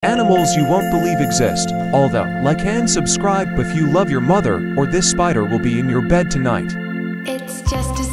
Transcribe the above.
animals you won't believe exist. Although, like and subscribe if you love your mother, or this spider will be in your bed tonight. It's just a